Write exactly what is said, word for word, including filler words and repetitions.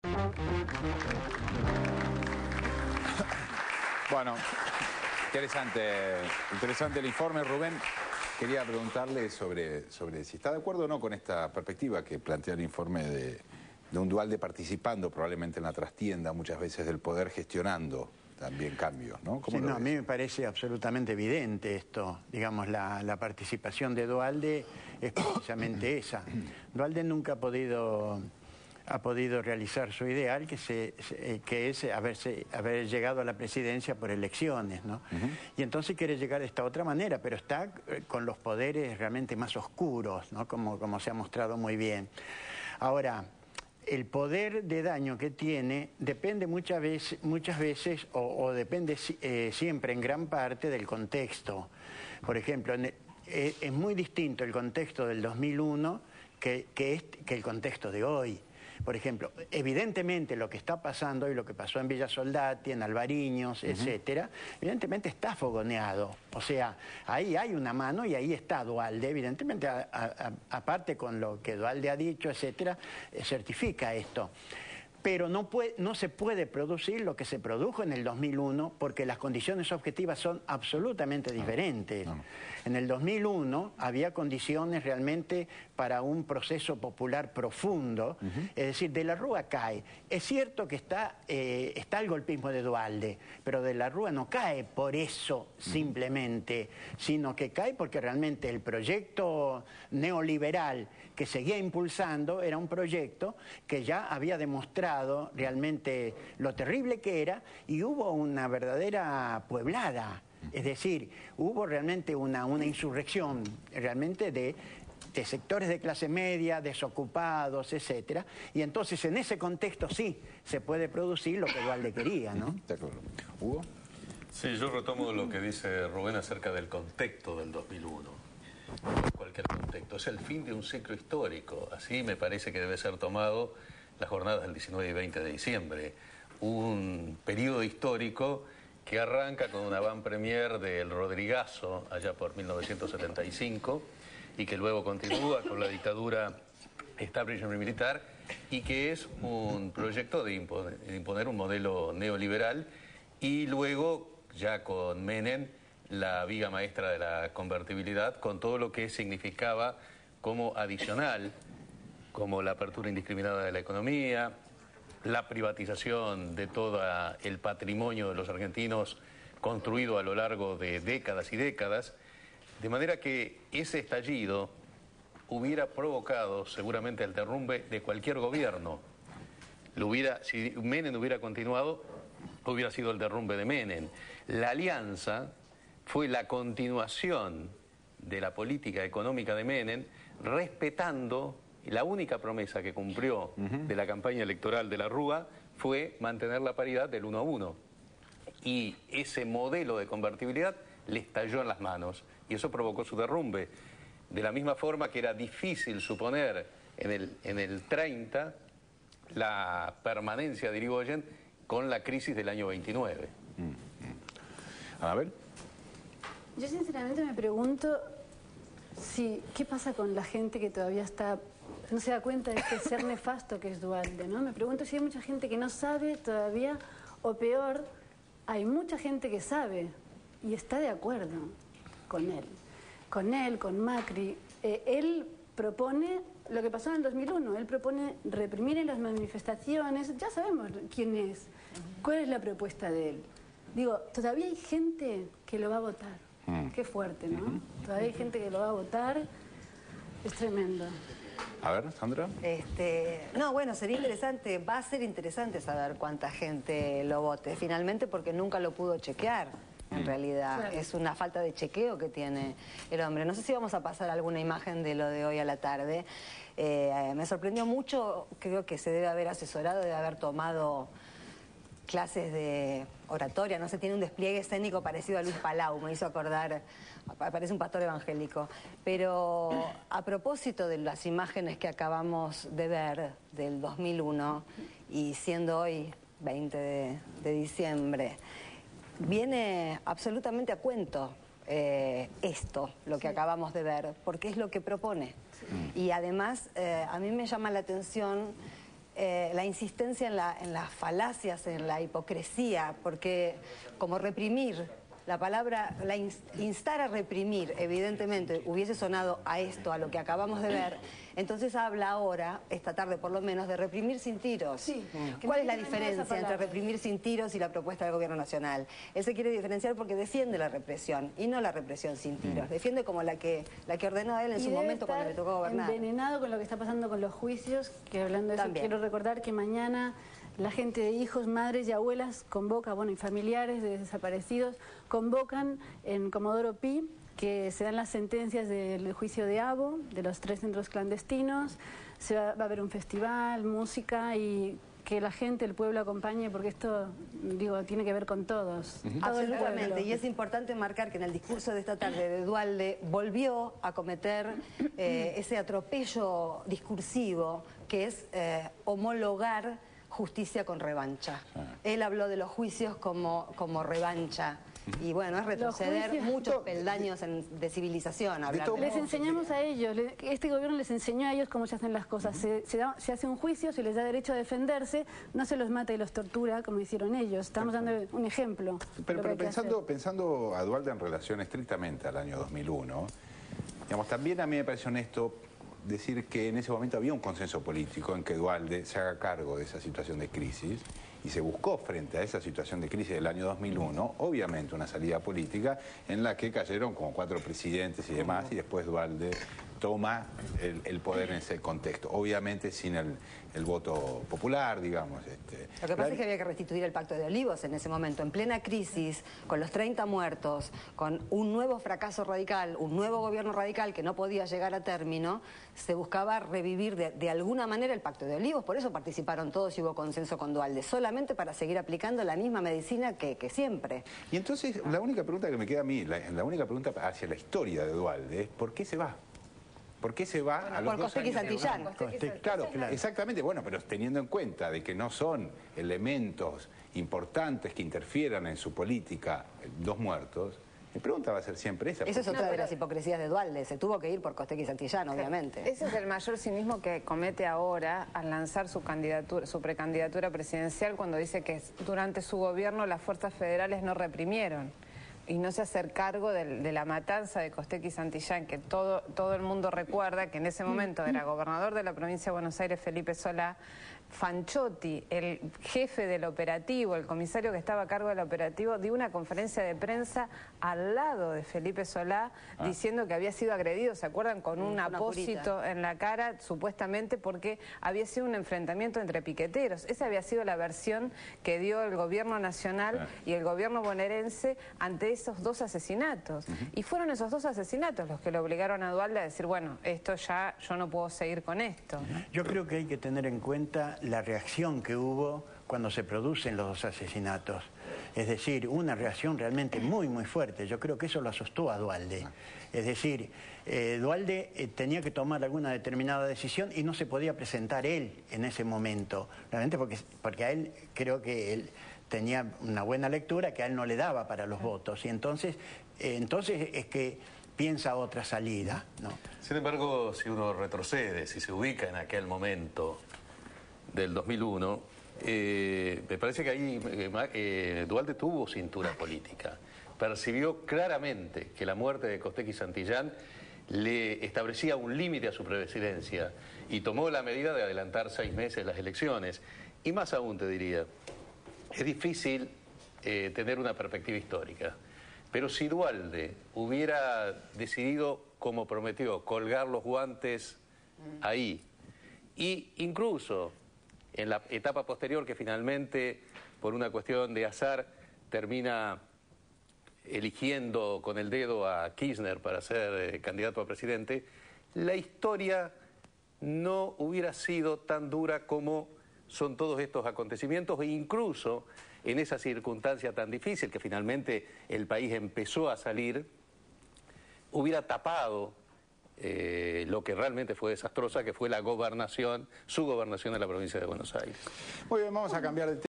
Bueno, interesante, interesante el informe, Rubén. Quería preguntarle sobre, sobre si está de acuerdo o no con esta perspectiva que plantea el informe de, de un Duhalde participando probablemente en la trastienda muchas veces del poder, gestionando también cambios, ¿no? ¿Cómo Sí, lo no, a ves? mí me parece absolutamente evidente esto. Digamos, la, la participación de Duhalde es precisamente esa. Duhalde nunca ha podido... ha podido realizar su ideal, que, se, que es haberse, haber llegado a la presidencia por elecciones, ¿no? Uh-huh. Y entonces quiere llegar de esta otra manera, pero está con los poderes realmente más oscuros, ¿no? Como, como se ha mostrado muy bien. Ahora, el poder de daño que tiene depende muchas veces, muchas veces o, o depende eh, siempre en gran parte del contexto. Por ejemplo, en el, eh, es muy distinto el contexto del dos mil uno que, que, es, que el contexto de hoy. Por ejemplo, evidentemente lo que está pasando y lo que pasó en Villa Soldati, en Alvariños, uh-huh. etcétera, evidentemente está fogoneado. O sea, ahí hay una mano y ahí está Duhalde. Evidentemente, a, a, a, aparte con lo que Duhalde ha dicho, etcétera, eh, certifica esto. Pero no, puede, no se puede producir lo que se produjo en el dos mil uno porque las condiciones objetivas son absolutamente diferentes. No, no. En el dos mil uno había condiciones realmente para un proceso popular profundo, uh-huh. es decir, De la Rúa cae. Es cierto que está, eh, está el golpismo de Duhalde, pero De la Rúa no cae por eso simplemente, uh-huh. sino que cae porque realmente el proyecto neoliberal que seguía impulsando era un proyecto que ya había demostrado realmente lo terrible que era y hubo una verdadera pueblada, es decir, hubo realmente una, una insurrección realmente de, de sectores de clase media, desocupados, etcétera, y entonces en ese contexto sí se puede producir lo que Duhalde quería, ¿no? De acuerdo. ¿Hugo? Sí, yo retomo lo que dice Rubén acerca del contexto del dos mil uno. Cualquier contexto, es el fin de un ciclo histórico, así me parece que debe ser tomado las jornadas del diecinueve y veinte de diciembre, un periodo histórico que arranca con una van premier del Rodrigazo allá por mil novecientos setenta y cinco y que luego continúa con la dictadura establishment militar y que es un proyecto de imponer, de imponer un modelo neoliberal y luego ya con Menem la viga maestra de la convertibilidad con todo lo que significaba como adicional, como la apertura indiscriminada de la economía, la privatización de todo el patrimonio de los argentinos construido a lo largo de décadas y décadas, de manera que ese estallido hubiera provocado seguramente el derrumbe de cualquier gobierno. Lo hubiera, si Menem hubiera continuado, hubiera sido el derrumbe de Menem. La alianza fue la continuación de la política económica de Menem, respetando. La única promesa que cumplió uh-huh. de la campaña electoral de la Rúa fue mantener la paridad del uno a uno. Y ese modelo de convertibilidad le estalló en las manos y eso provocó su derrumbe. De la misma forma que era difícil suponer en el, en el treinta la permanencia de Irigoyen con la crisis del año veintinueve. Uh-huh. A ver. Yo sinceramente me pregunto si, ¿qué pasa con la gente que todavía está... no se da cuenta de este ser nefasto que es Duhalde, ¿no? Me pregunto si hay mucha gente que no sabe todavía, o peor, hay mucha gente que sabe y está de acuerdo con él. Con él, con Macri. Eh, él propone lo que pasó en el dos mil uno, él propone reprimir en las manifestaciones, ya sabemos quién es, cuál es la propuesta de él. Digo, todavía hay gente que lo va a votar. Mm. Qué fuerte, ¿no? Mm-hmm. Todavía hay gente que lo va a votar, es tremendo. A ver, Sandra. Este, no, bueno, sería interesante, va a ser interesante saber cuánta gente lo vote, finalmente, porque nunca lo pudo chequear, en mm. realidad. Claro. Es una falta de chequeo que tiene el hombre. No sé si vamos a pasar alguna imagen de lo de hoy a la tarde. Eh, me sorprendió mucho, creo que se debe haber asesorado, debe haber tomado clases de oratoria, no sé, tiene un despliegue escénico parecido a Luis Palau, me hizo acordar, parece un pastor evangélico. Pero a propósito de las imágenes que acabamos de ver del dos mil uno y siendo hoy veinte de diciembre, viene absolutamente a cuento eh, esto, lo que sí. acabamos de ver, porque es lo que propone. Sí. Y además, eh, a mí me llama la atención eh, la insistencia en, la, en las falacias, en la hipocresía, porque como reprimir, la palabra, la instar a reprimir, evidentemente hubiese sonado a esto, a lo que acabamos de ver, entonces habla ahora, esta tarde por lo menos, de reprimir sin tiros. Sí, ¿Cuál es la diferencia entre reprimir sin tiros y la propuesta del Gobierno Nacional? Él se quiere diferenciar porque defiende la represión y no la represión sin tiros. Defiende como la que, la que ordenó él en y su momento cuando le tocó gobernar. Envenenado con lo que está pasando con los juicios, que hablando de eso También. quiero recordar que mañana la gente de hijos, madres y abuelas convoca, bueno, y familiares de desaparecidos, convocan en Comodoro Pi que se dan las sentencias del juicio de Abo, de los tres centros clandestinos, se va, va a haber un festival, música y que la gente, el pueblo acompañe, porque esto, digo, tiene que ver con todos. Uh-huh. Todo Absolutamente, y es importante marcar que en el discurso de esta tarde de Duhalde volvió a cometer eh, ese atropello discursivo que es eh, homologar justicia con revancha. Él habló de los juicios como, como revancha. Y bueno, es retroceder juicios, muchos peldaños en, de civilización. Hablar de les enseñamos a ellos, este gobierno les enseñó a ellos cómo se hacen las cosas. Se, se, da, se hace un juicio, se les da derecho a defenderse, no se los mata y los tortura como hicieron ellos. Estamos dando un ejemplo. Pero, pero pensando, pensando a Duhalde en relación estrictamente al año dos mil uno, digamos, también a mí me parece honesto decir que en ese momento había un consenso político en que Duhalde se haga cargo de esa situación de crisis y se buscó frente a esa situación de crisis del año dos mil uno, obviamente una salida política en la que cayeron como cuatro presidentes y demás, y después Duhalde toma el, el poder en ese contexto, obviamente sin el, el voto popular, digamos. Este. Lo que pasa la... es que había que restituir el Pacto de Olivos en ese momento, en plena crisis, con los treinta muertos, con un nuevo fracaso radical, un nuevo gobierno radical que no podía llegar a término, se buscaba revivir de, de alguna manera el Pacto de Olivos, por eso participaron todos y hubo consenso con Duhalde, solamente para seguir aplicando la misma medicina que, que siempre. Y entonces, la única pregunta que me queda a mí, la, la única pregunta hacia la historia de Duhalde es ¿por qué se va? ¿Por qué se va bueno, a los por dos Costec y Santillán. Costec, claro, claro, exactamente, bueno, pero teniendo en cuenta de que no son elementos importantes que interfieran en su política, dos muertos, mi pregunta va a ser siempre esa. Esa es otra no, de las hipocresías de Duhalde, se tuvo que ir por Costec y Santillán, obviamente. Ese es el mayor cinismo que comete ahora al lanzar su candidatura, su precandidatura presidencial, cuando dice que durante su gobierno las fuerzas federales no reprimieron y no se hace cargo de, de la matanza de Costec y Santillán, que todo, todo el mundo recuerda que en ese momento era gobernador de la provincia de Buenos Aires, Felipe Solá, Fanchotti, el jefe del operativo, el comisario que estaba a cargo del operativo, dio una conferencia de prensa al lado de Felipe Solá ah. diciendo que había sido agredido, ¿se acuerdan? Con un una apósito curita en la cara, supuestamente porque había sido un enfrentamiento entre piqueteros. Esa había sido la versión que dio el gobierno nacional ah. y el gobierno bonaerense ante esos dos asesinatos. Uh-huh. Y fueron esos dos asesinatos los que le obligaron a Duhalde a decir, bueno, esto ya, yo no puedo seguir con esto. Yo creo que hay que tener en cuenta la reacción que hubo cuando se producen los dos asesinatos. Es decir, una reacción realmente muy, muy fuerte. Yo creo que eso lo asustó a Duhalde. Es decir, eh, Duhalde eh, tenía que tomar alguna determinada decisión y no se podía presentar él en ese momento. Realmente porque, porque a él, creo que él tenía una buena lectura que a él no le daba para los votos. Y entonces, eh, entonces es que piensa otra salida, ¿no? Sin embargo, si uno retrocede, si se ubica en aquel momento del dos mil uno, eh, me parece que ahí eh, eh, Duhalde tuvo cintura política. Percibió claramente que la muerte de Costec y Santillán le establecía un límite a su presidencia y tomó la medida de adelantar seis meses las elecciones. Y más aún te diría, es difícil eh, tener una perspectiva histórica, pero si Duhalde hubiera decidido, como prometió, colgar los guantes ahí, y incluso en la etapa posterior, que finalmente, por una cuestión de azar, termina eligiendo con el dedo a Kirchner para ser eh, candidato a presidente, la historia no hubiera sido tan dura como son todos estos acontecimientos, e incluso en esa circunstancia tan difícil que finalmente el país empezó a salir, hubiera tapado Eh, lo que realmente fue desastrosa, que fue la gobernación, su gobernación de la provincia de Buenos Aires. Muy bien, vamos a cambiar de tema.